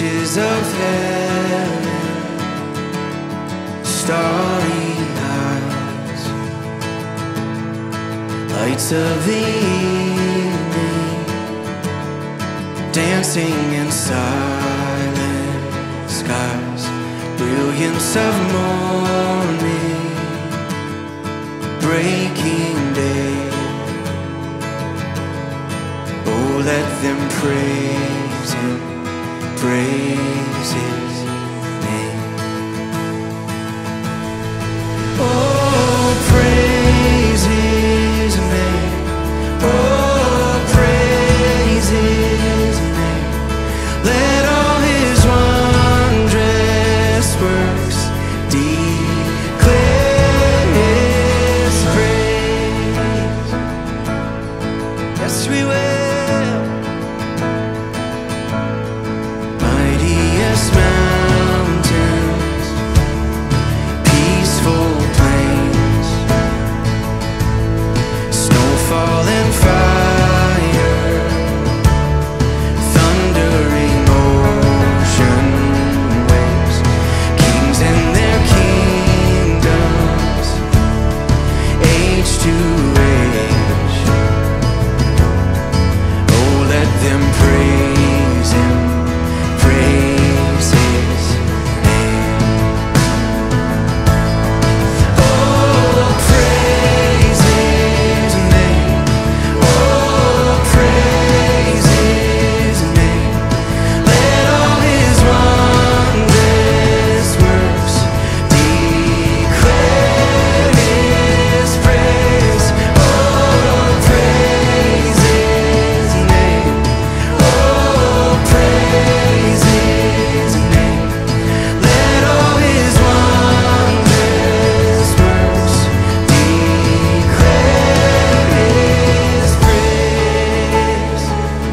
riches of heaven, starry eyes, lights of the evening, dancing in silent skies, brilliance of morning, breaking day. Oh, let them praise Him, praise His name. Oh, praise His name. Oh, praise His name. Let all His wondrous works declare His praise. Yes, we will. Mountains, peaceful plains, snowfall and fire, thundering ocean waves, kings and their kingdoms, age to age. Oh, let them praise Him, praise His name. Oh, praise His name. Oh, praise His name. Let all His wondrous works declare His praise. Oh, praise His name. Oh, praise His name. Let all His wondrous works declare His praise.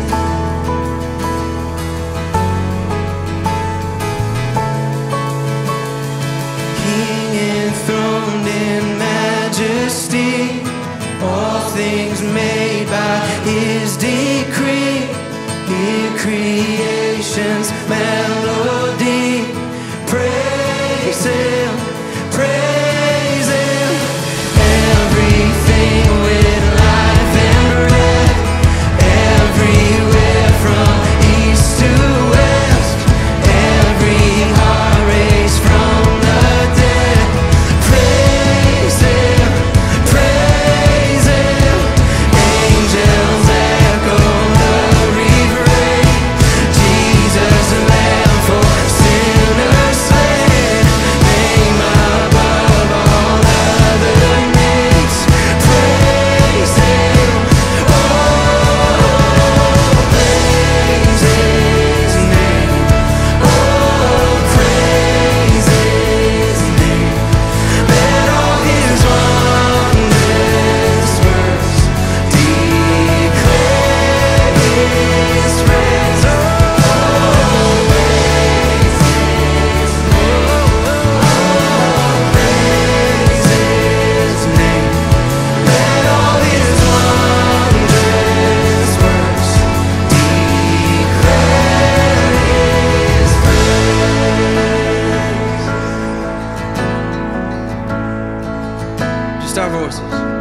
King enthroned in majesty, all things made by His decree. Hear creation's melody. Praise Him, praise Him. Everything with life and breath, everywhere from east to west, every heart raised from the dead. Praise Him, praise Him. Angels echo the refrain. Jesus, the Lamb for sinners slain, name above all other names. Praise Him, oh, praise His name. Oh, praise His name. Let all His wondrous works declare His praise. Oh, praise His name. Let all His wondrous works declare His praise. Just our voices.